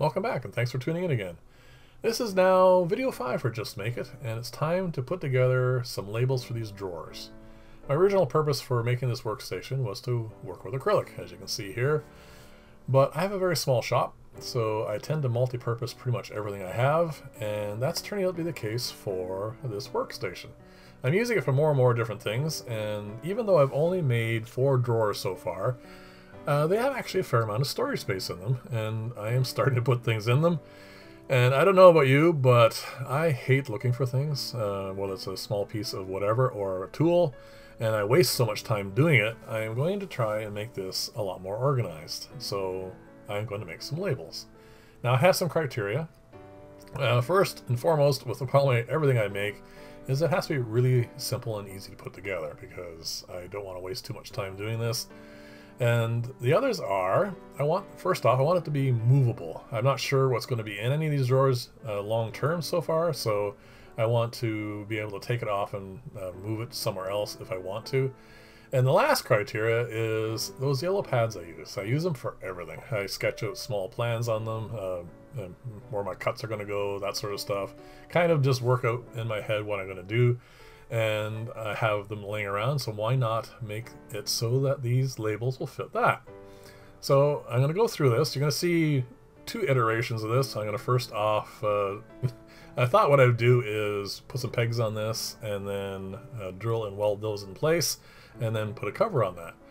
Welcome back and thanks for tuning in again. This is now video 5 for Just Make It, and it's time to put together some labels for these drawers. My original purpose for making this workstation was to work with acrylic, as you can see here, but I have a very small shop, so I tend to multi-purpose pretty much everything I have, and that's turning out to be the case for this workstation. I'm using it for more and more different things, and even though I've only made 4 drawers so far, they have actually a fair amount of storage space in them, and I am starting to put things in them. And I don't know about you, but I hate looking for things, whether it's a small piece of whatever or a tool, and I waste so much time doing it. I am going to try and make this a lot more organized. So I'm going to make some labels. Now I have some criteria. First and foremost, with probably everything I make, is it has to be really simple and easy to put together, because I don't want to waste too much time doing this. And the others are, first off, I want it to be movable. I'm not sure what's going to be in any of these drawers long term so far, so I want to be able to take it off and move it somewhere else if I want to. And the last criteria is those yellow pads I use. I use them for everything. I sketch out small plans on them, and where my cuts are going to go, that sort of stuff. Kind of just work out in my head what I'm going to do. And I have them laying around, so why not make it so that these labels will fit that? So I'm going to go through this. You're going to see 2 iterations of this. I'm going to first off, I thought what I would do is put some pegs on this and then drill and weld those in place and then put a cover on that.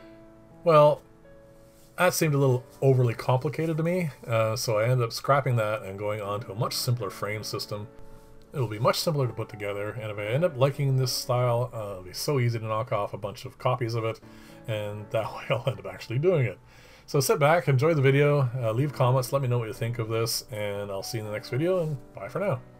Well, that seemed a little overly complicated to me, so I ended up scrapping that and going on to a much simpler frame system. It'll be much simpler to put together, and if I end up liking this style, it'll be so easy to knock off a bunch of copies of it, and that way I'll end up actually doing it. So sit back, enjoy the video, leave comments, let me know what you think of this, and I'll see you in the next video, and bye for now.